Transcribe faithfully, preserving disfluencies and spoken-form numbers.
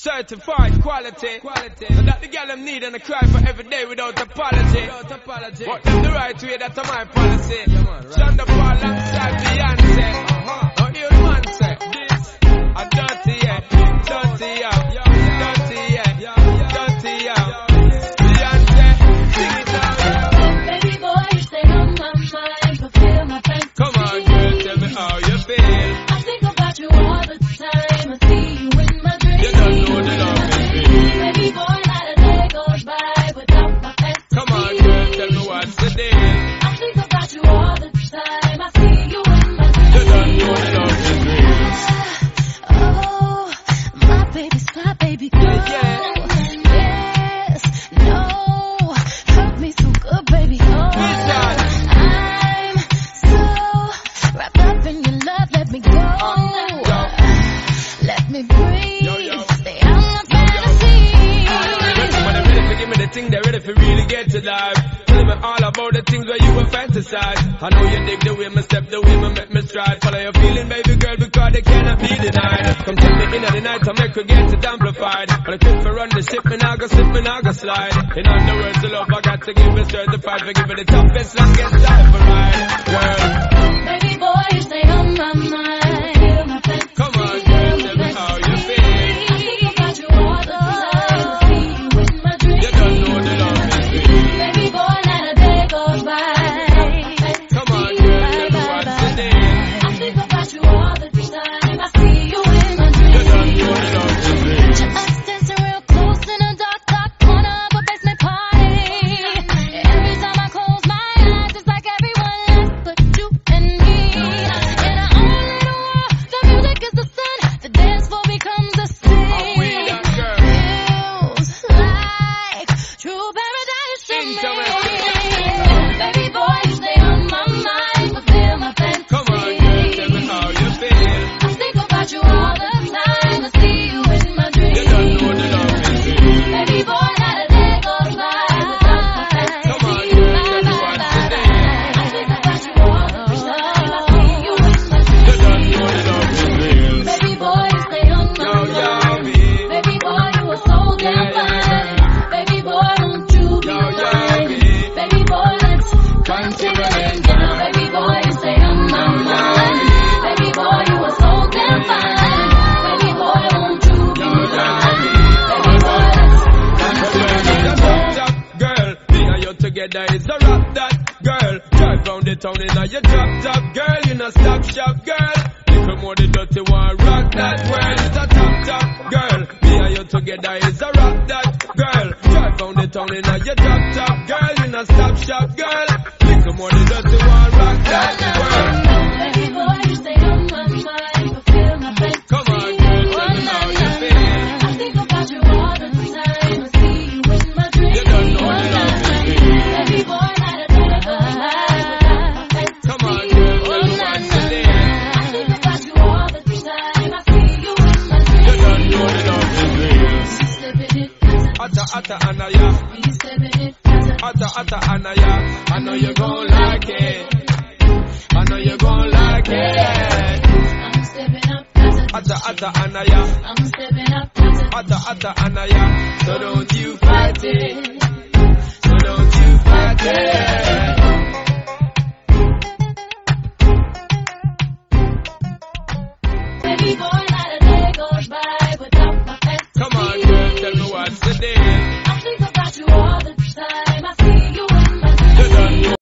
Certified quality, quality. And that the girl them need and I cry for every day without apology. Without apology. But them the right way, that's my policy. Yeah, man, right. Shonda Paul alongside Beyonce. Uh-huh. Now hear the man say, this a dirty yeah, dirty yeah, dirty yeah, dirty yeah. Beyonce, sing it now. Baby boy, you stay on my mind, fulfill my fantasy. Come on, girl, tell me how you feel. I think about you all the time. I see you in my dreams. You don't know the love is real. Baby boy, not a day goes by without my fantasy. Come on, girl, tell me what's the deal. I think about you all the time. I see you in my dreams. You don't know the love is real. Oh, my baby's fly, baby girl. Yeah. Yes, no, hurt me so good, baby. Oh, I'm so wrapped up in your love. Let me go. Let me breathe. Yo, yo. Stay on my fantasy. When they're ready to give me the thing, they're ready for really get to life. Tell me all about the things where you will fantasize. I know you dig the way me step, the way me make me stride. Follow your feeling, baby girl, because they cannot be denied. Come take me in at the night to make we get it amplified. But I quit for run the ship, me now go slip, me now go slide. In other words, the love I got to give is certified. For giving the toughest, longest time for ride. Girl, Baby boy, you stay on my mind. Feel my fantasy. come on, girl, tell me how you feel. I think about you all the time. I see you in my dreams. You don't know the love is real. Baby boy, not a day goes by. Come on, girl, tell me what's the deal. I think about you all the time. I see you in my You don't dreams. know the love is real. Us dancing real close in a dark, dark corner of a basement party. Every time I close my eyes, it's like everyone else but you and me. In our own little world, the music is the sun. The dance floor becomes a I'm with city. that girl. Feels like true paradise to Sing me. to me. Baby boy, you stay on my mind, fulfill my fantasy. Come on, girl, tell me how you feel. I think about you all the time. I see you in my dreams. You don't know the love is real. Baby boy, not a day goes by without my fantasy. Come on, girl, tell me what's the deal. I think about you all the time. I see you in my You dreams. don't know the love is real. Baby boy, you stay on my Yo, yo, mind. me. Baby boy, you are so damn fine. Baby boy, don't you be Yo, yo, mine. me. Baby boy, let's continue it now. Baby boy, you stay on my mind. Baby boy, you are so damn fine. Baby boy, won't you be mine? Baby boy, let's continue it now. Top girl, me and you together is a rap that girl. Drive round the town in a your drop top girl. You know stop shop girl. Little more the dirty one rock that world. It's a top top girl. Me and you together is a rap that girl. Drive round the town in a your drop top girl. You know stop shop girl. Little more the dirty one rock that world. Baby boy, you stay on my mind, fulfill my fantasy. Come on, girl, tell me how you feel. I think about you all the time. I see you in my dreams. You don't know the love is real. Baby boy, not a day goes by without my fantasy. Come on, girl, tell me what's the deal. I think about you all the time. I see you in my You dreams. don't know the love is real. Stepping it, Atta atta anaya, we stepping it. atta atta anaya. I know you gon' like it. I know you gon' like it. I'm stepping up. Atta atta anaya, I'm stepping up. atta atta anaya. So don't you fight it. So don't you fight it.